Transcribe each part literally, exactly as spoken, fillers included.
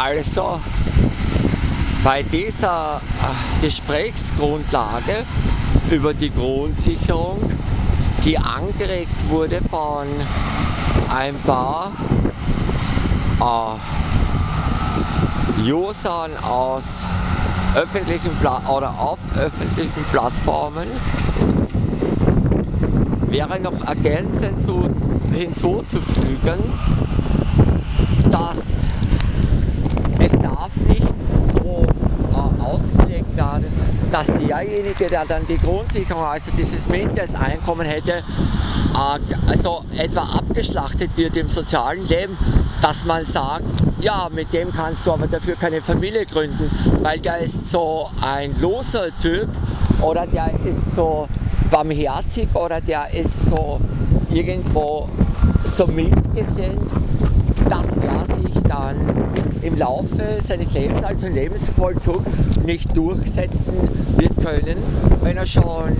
Also bei dieser Gesprächsgrundlage über die Grundsicherung, die angeregt wurde von ein paar äh, Usern aus öffentlichen Pla oder auf öffentlichen Plattformen, wäre noch ergänzend zu, hinzuzufügen, dass es darf nicht so äh, ausgelegt werden, dass derjenige, der dann die Grundsicherung, also dieses Mindesteinkommen hätte, äh, also etwa abgeschlachtet wird im sozialen Leben, dass man sagt, ja, mit dem kannst du aber dafür keine Familie gründen, weil der ist so ein Loser-Typ oder der ist so barmherzig oder der ist so irgendwo so mitgesinnt, dass er sich dann im Laufe seines Lebens, also im Lebensvollzug, nicht durchsetzen wird können, wenn er schon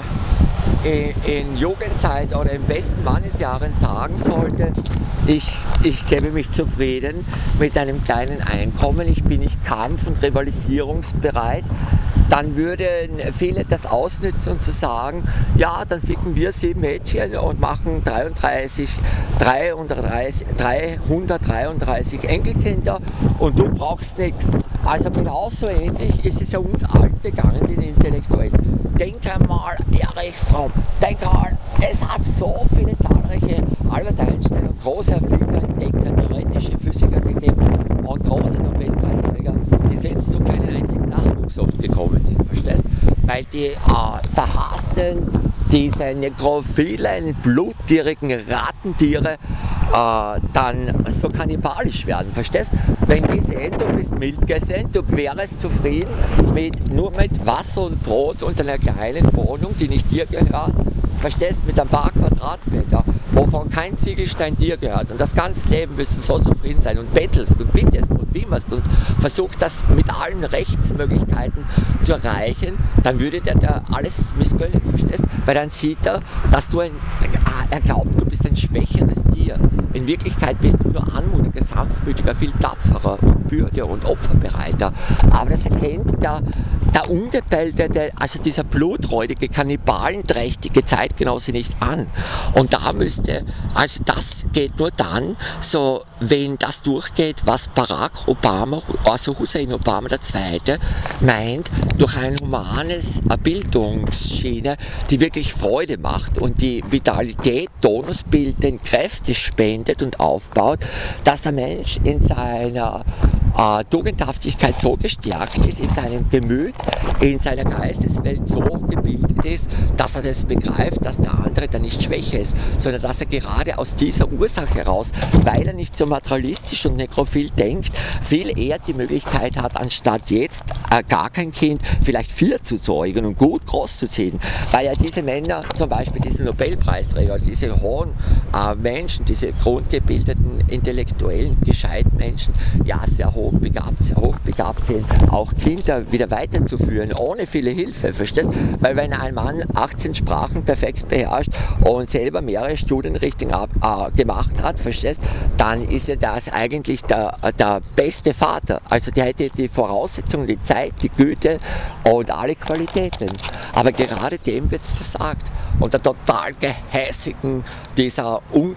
äh, in, in Jugendzeit oder in besten Mannesjahren sagen sollte, ich, ich gebe mich zufrieden mit einem kleinen Einkommen, ich bin nicht kampf- und rivalisierungsbereit. Dann würden viele das ausnützen und zu sagen, ja, dann ficken wir sieben Mädchen und machen dreiunddreißig, dreihundertdreißig, dreihundertdreiunddreißig Enkelkinder und du brauchst nichts. Also genauso ähnlich ist es ja uns allen gegangen, den Intellektuellen. Denk einmal, Erich Fromm, denk einmal, es hat so viele zahlreiche Albert Einstein und große Erfinder, Entdecker, theoretische Physiker gegeben und große Nobelpreisträger, die selbst zu keinem einzigen Nachwuchs oft gekommen sind, verstehst? Weil die äh, verhassten, diese nekrophilen, blutgierigen Ratentiere äh, dann so kannibalisch werden, verstehst? Wenn die sehen, du bist mild gesinnt, du wärst zufrieden mit, nur mit Wasser und Brot und einer kleinen Wohnung, die nicht dir gehört, verstehst, mit ein paar Quadratmeter, wovon kein Ziegelstein dir gehört. Und das ganze Leben wirst du so zufrieden sein und bettelst und bittest und wimmerst und versuchst das mit allen Rechtsmöglichkeiten zu erreichen, dann würde der da alles missgönnen, verstehst? Weil dann sieht er, dass du ein, er glaubt, du bist ein schwächeres Tier. In Wirklichkeit bist du nur anmutiger, sanftmütiger, viel tapferer und bürde- und opferbereiter. Aber das erkennt der, der ungebildete, also dieser bluträudige, kannibalenträchtige Zeitgenosse nicht an. Und da müsste, also das geht nur dann, so wenn das durchgeht, was Barack Obama, also Hussein Obama der Zweite, meint, durch ein humanes Bildungsschiene, die wirklich Freude macht und die Vitalität, Tonus bildet, Kräfte spendet und aufbaut, dass der Mensch in seiner äh, Tugendhaftigkeit so gestärkt ist, in seinem Gemüt, in seiner Geisteswelt so gebildet ist, dass er das begreift, dass der andere dann nicht schwächer ist, sondern dass er gerade aus dieser Ursache heraus, weil er nicht so materialistisch und nekrophil denkt, viel eher die Möglichkeit hat, anstatt jetzt äh, gar kein Kind, vielleicht vier zu zeugen und gut groß zu ziehen, weil ja diese Männer, zum Beispiel diese Nobelpreisträger, diese hohen äh, Menschen, diese grundgebildeten, intellektuellen, gescheiten Menschen, ja sehr hochbegabt, sehr hochbegabt sind, auch Kinder wieder weiterzuführen, ohne viele Hilfe, verstehst? Weil wenn ein Mann achtzehn Sprachen perfekt beherrscht und selber mehrere Studienrichtungen ab, äh, gemacht hat, verstehst, dann ist er das eigentlich der, der beste Vater. Also der hätte die Voraussetzungen, die Zeit, die Güte und alle Qualitäten. Aber gerade dem wird es versagt. Und der total gehässigen, dieser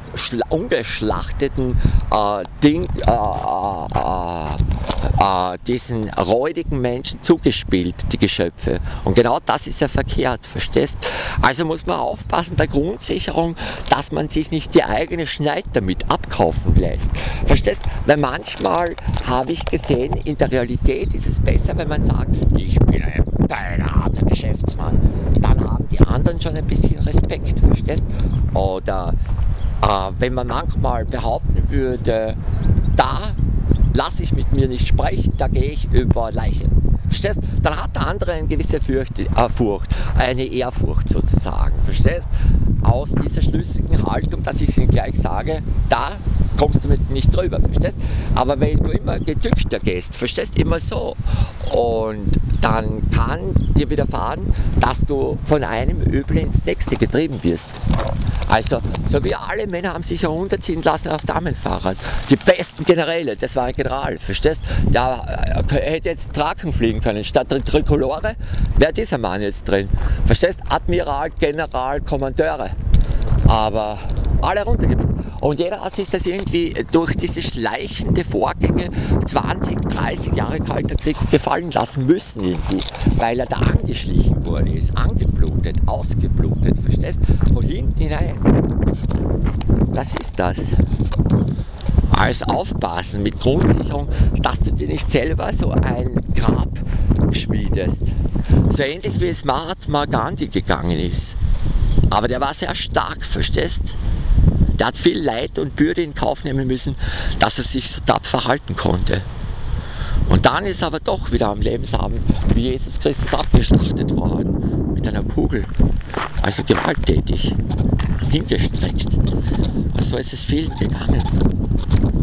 ungeschlachteten äh, Ding, äh, äh, äh, diesen räudigen Menschen zugespielt, die Geschöpfe. Und genau das ist ja verkehrt, verstehst? Also muss man aufpassen bei Grundsicherung, dass man sich nicht die eigene Schneid damit abkaufen lässt. Verstehst? Weil manchmal habe ich gesehen, in der Realität ist es besser, wenn man sagt, ich bin ein beinharter Geschäftsmann. Dann haben die anderen schon ein bisschen Respekt, verstehst? Oder äh, wenn man manchmal behaupten würde, da lasse ich mit mir nicht sprechen, da gehe ich über Leichen. Verstehst? Dann hat der andere eine gewisse Furcht, äh, Furcht, eine Ehrfurcht sozusagen. Verstehst? Aus dieser schlüssigen Haltung, dass ich ihm gleich sage, da kommst du mit nicht drüber, verstehst? Aber wenn du immer gedückter gehst, verstehst, immer so, und dann kann dir widerfahren, dass du von einem Übel ins nächste getrieben wirst. Also, so wie alle Männer haben sich herunterziehen lassen auf Damenfahrrad. Die besten Generäle, das war ein General, verstehst? Der hätte jetzt Drachen fliegen können. Statt der Trikolore wäre dieser Mann jetzt drin. Verstehst? Admiral, General, Kommandeure. Aber alle runtergeblieben. Und jeder hat sich das irgendwie durch diese schleichende Vorgänge zwanzig, dreißig Jahre Kalter Krieg gefallen lassen müssen irgendwie, weil er da angeschlichen worden ist, angeblutet, ausgeblutet, verstehst? Von hinten hinein. Was ist das? Alles aufpassen mit Grundsicherung, dass du dir nicht selber so ein Grab schmiedest. So ähnlich wie es Mahatma Gandhi gegangen ist. Aber der war sehr stark, verstehst? Der hat viel Leid und Bürde in Kauf nehmen müssen, dass er sich so tapfer halten konnte. Und dann ist er aber doch wieder am Lebensabend wie Jesus Christus abgeschlachtet worden. Mit einer Kugel. Also gewalttätig. Hingestreckt. Also so ist es vielen gegangen.